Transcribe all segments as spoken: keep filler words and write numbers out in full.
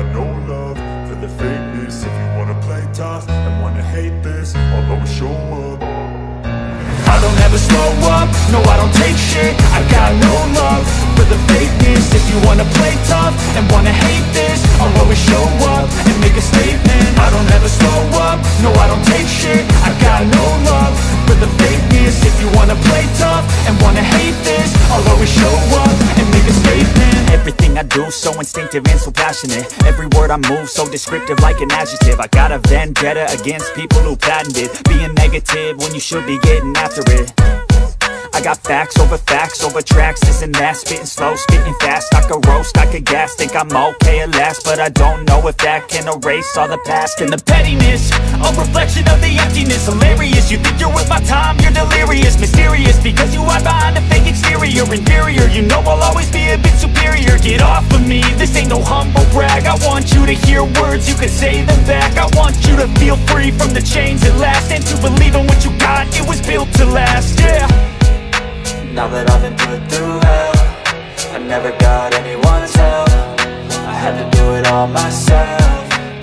got no love for the fakeness. If you wanna play tough and wanna hate this, I'll always show up. I don't ever slow up, no I don't take shit. I got no love for the fakeness. If you wanna play tough and wanna hate this, I'll always show up and make a statement. I don't ever slow up, no I don't take shit. I got no love for the fakeness. If you wanna play tough and wanna hate this, I'll always show up and make a statement. Everything I do so instinctive and so passionate. Every word I move so descriptive like an adjective. I got a vendetta against people who patented being negative when you should be getting after it. I got facts over facts over tracks, this and that. Spitting slow, spitting fast, I could roast, I could gas. Think I'm okay at last, but I don't know if that can erase all the past. And the pettiness, a reflection of the emptiness. Hilarious, you think you're worth my time, you're delirious. Mysterious, because you hide behind a fake exterior. Inferior, you know I'll always be a bit superior. Get off of me, this ain't no humble brag. I want you to hear words, you can say them back. I want you to feel free from the chains at last, and to believe in what you got, it was built to last, yeah. Now that I've been put through hell, I never got anyone's help. I had to do it all myself.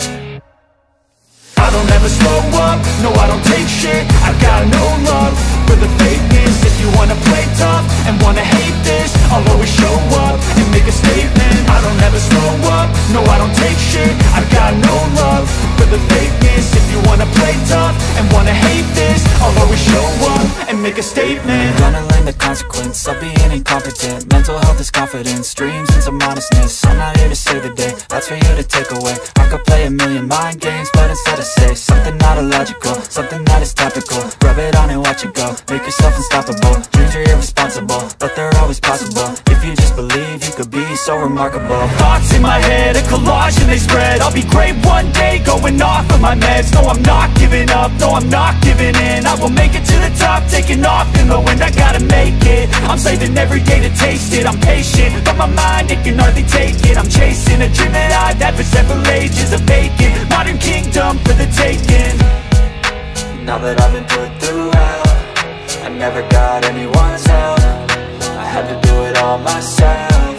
I don't ever slow up, no I don't take shit. I got no love for the fakeness. If you wanna play tough and wanna hate this, I'll always show up and make a statement. I don't ever slow up, no I don't take shit. I got no love for the fakeness. If you wanna play tough and wanna hate this, I'll always show up and make a statement. Gonna learn the consequence of being incompetent. Mental health is confidence, dreams and some modestness. I'm not here to save the day, that's for you to take away. I could play a million mind games, but instead I say something not illogical, something that is topical. Rub it on and watch it go, make yourself unstoppable. Dreams are irresponsible, but they're always possible. If you just believe, you could be so remarkable. Thoughts in my head, a collage and they spread. I'll be great one day, going off of my meds. No, I'm not giving up, no, I'm not giving in. I will make it to the top, taking off in the wind. I gotta make it, I'm saving every day to taste it. I'm patient, but my mind, it can hardly take it. I'm chasing a dream that I've had for several ages. A vacant, modern kingdom for the taking. Now that I've been put through hell, I never got anyone's help. I had to do it all myself.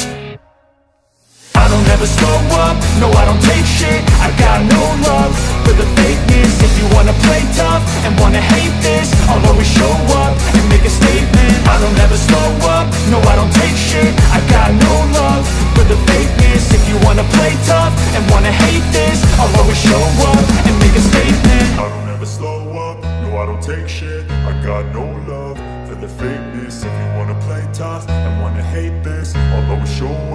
I don't ever slow up, no I don't take shit. I got no love for the fakeness. If you wanna play tough and wanna hate this, I'll always show up and make a statement. I don't ever slow up, no I don't take shit. I got no love for the fakeness. If you wanna play tough and wanna hate this, I'll always show up and make a statement. I don't ever slow up, no I don't take shit. I got no love for the fakeness. If you wanna play tough and wanna hate this, I'll always show up.